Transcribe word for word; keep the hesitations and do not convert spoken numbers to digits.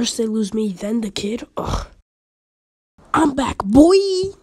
First they lose me, then the kid. Ugh. I'm back, boy!